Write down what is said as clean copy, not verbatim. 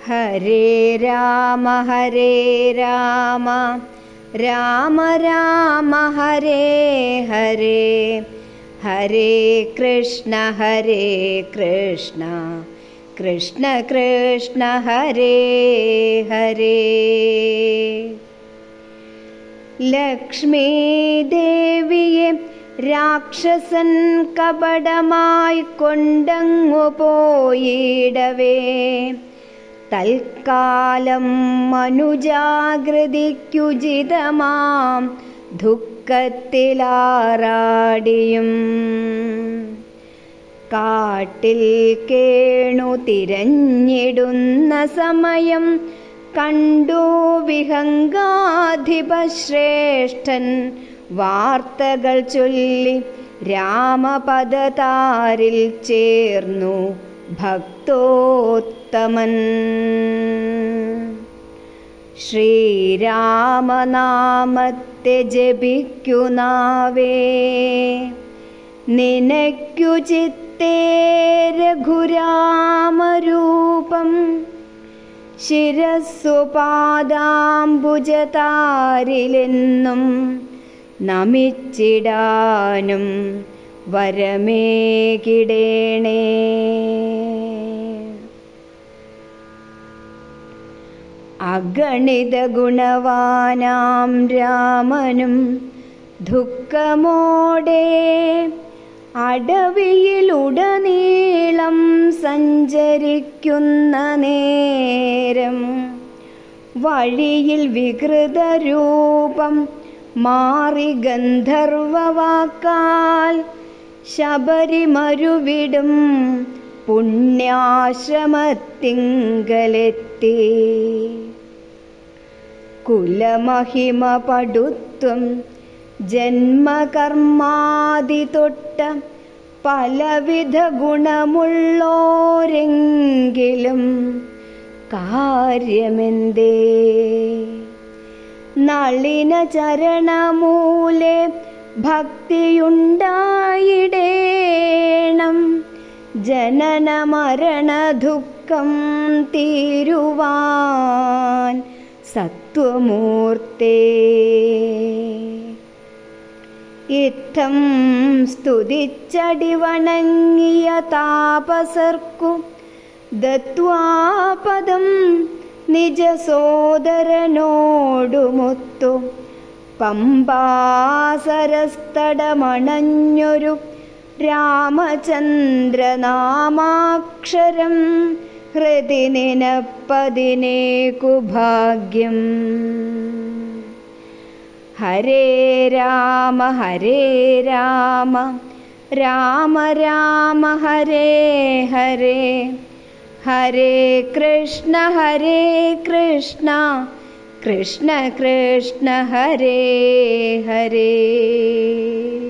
ഹരേ രാമ രാമ രാമ ഹരേ ഹരേ, ഹരേ കൃഷ്ണ കൃഷ്ണ കൃഷ്ണ ഹരേ ഹരേ. ലക്ഷ്മീ ദേവിയെ രാക്ഷസൻ കപടമായി കൊണ്ടങ്ങു പോയിടവേ, തൽക്കാലം മനുജാകൃതിക്കുചിതമാം ദുഃഖത്തിലാറാടിയും കാട്ടിൽ കേണു തിരഞ്ഞിടുന്ന സമയം കണ്ടു വിഹംഗാധിപശ്രേഷ്ഠൻ വാർത്തകൾ ചൊല്ലി രാമപദതാരിൽ ചേർന്നു ഭക്തോത്തമൻ. ശ്രീരാമനാമത്തെ ജപിക്കുനാവേ, നിനയ്ക്കു ചിത്തേ രഘുരാമരൂപം, ശിരസ്സു പാദാംബുജതാരിലെന്നും നമിച്ചിടാനും വരമേകിടേണേ. അഗണിത ഗുണവാനാം രാമനും ദുഃഖമോടെ അടവിയിലുടനീളം സഞ്ചരിക്കുന്ന നേരം വഴിയിൽ വികൃതരൂപം മാറി ഗന്ധർവവാക്കാൽ ശബരിമരുവിടും പുണ്യാശ്രമത്തിങ്കലെത്തി. കുലമഹിമ പടുത്തും ജന്മകർമാദി തൊട്ട പലവിധ ഗുണമുള്ളോരെങ്കിലും കാര്യമെന്തേ, നളിന ചരണമൂലെ ഭക്തിയുണ്ടായിടേണം, ജനന മരണ ദുഃഖം തീരുവാൻ സത്വമൂർത്തേ. ഇത്തം സ്തുതിച്ചടിവണങ്ങിയ താപസർക്കു ദത്വാപദം നിജ സോദരനോടുമൊത്തു പമ്പാസരസ്തടമണഞ്ഞൊരു രാമചന്ദ്രനാമാക്ഷരം ഹൃദി നിനപ്പതിനേകു ഭാഗ്യം. ഹരേ രാമ രാമ രാമ ഹരേ ഹരേ, ഹരേ കൃഷ്ണ കൃഷ്ണ കൃഷ്ണ ഹരേ ഹരേ.